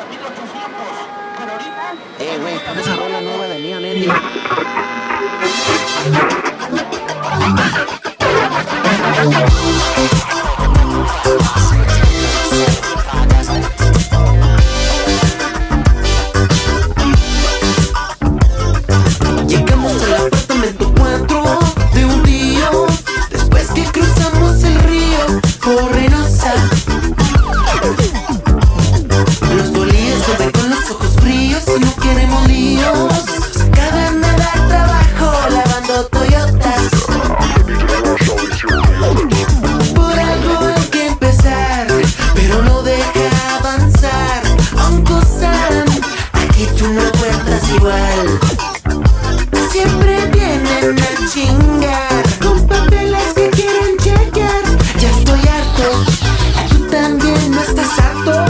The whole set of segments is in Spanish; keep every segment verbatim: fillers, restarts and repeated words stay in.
Eh, güey, pon esa rola nueva de Neon Ennio. Llegamos al apartamento cuatro de un tío, después que cruzamos el río por Reynosa. Los bolillos lo ven con los ojos fríos y no queremos líos. Cada nada al trabajo lavando Toyotas. Por algo hay que empezar, pero no deja avanzar. Uncle Sam, aquí tú no encuentras igual. Siempre vienen a chingar con papeles que quieren chequear. Ya estoy harto, tú también no estás harto.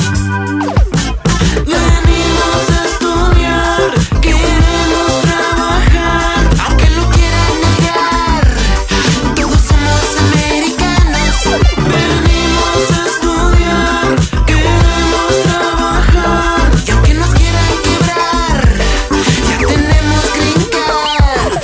Venimos a estudiar, queremos trabajar, aunque lo quieran negar. Todos somos americanos. Venimos a estudiar, queremos trabajar, y aunque nos quieran quebrar, ya tenemos green card.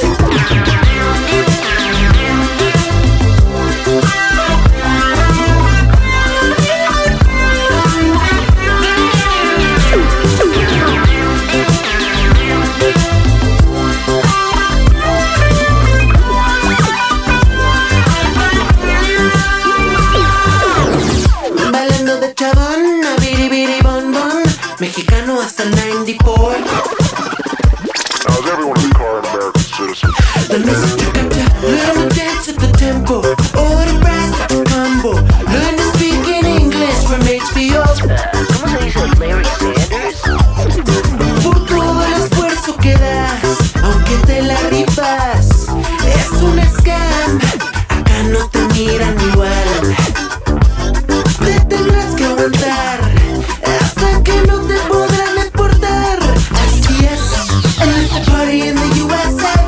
Bailando de chabón, a biribiri bon bon, mexicano hasta el noventa y cuatro. Now, is everyone in the car an American citizen? The music you got to learn to dance at the tempo, or the brass at the combo. Learn to speak in English from H B O. ¿Cómo se dice Larry Sanders? Por todo el esfuerzo que das, aunque te la rifas, es un scam. Acá no te miran igual. Te tendrás que aguantar hasta que no te podrán deportar. Así es, en este party in the U S A.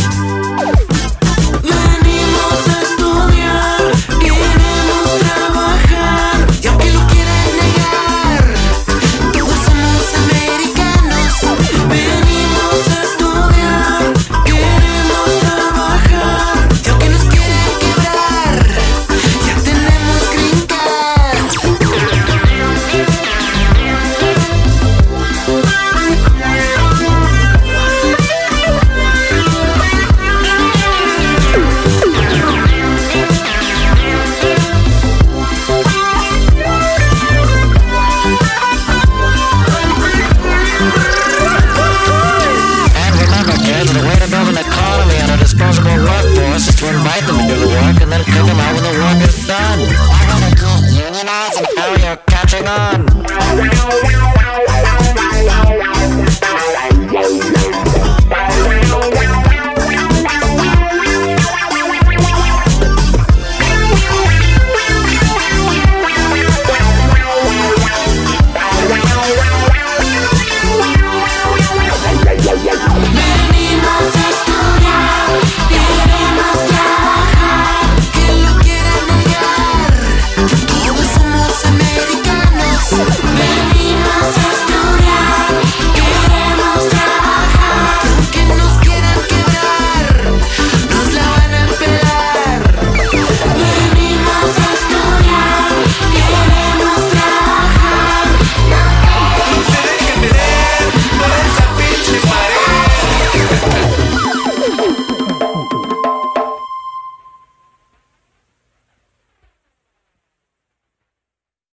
Venimos a estudiar, queremos trabajar, y aunque lo quieran negar, todos somos americanos. Venimos a estudiar, queremos trabajar, y aunque nos quieran quebrar, ya tenemos green card. And remember, kids, the way to build an economy and a disposable workforce is to invite them to do the work and then kick them out when the work is done. I want to get unionized and now you're catching on.